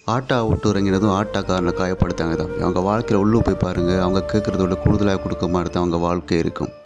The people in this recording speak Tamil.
ஆட்டா விட்டு இறங்கினதும் ஆட்டாக்காரனை காயப்படுத்தாங்க தான். அவங்க வாழ்க்கையில் உள்ளே போய் பாருங்கள், அவங்க கேட்குறத விட கூடுதலாக கொடுக்க மாதிரி தான் அவங்க வாழ்க்கை இருக்கும்.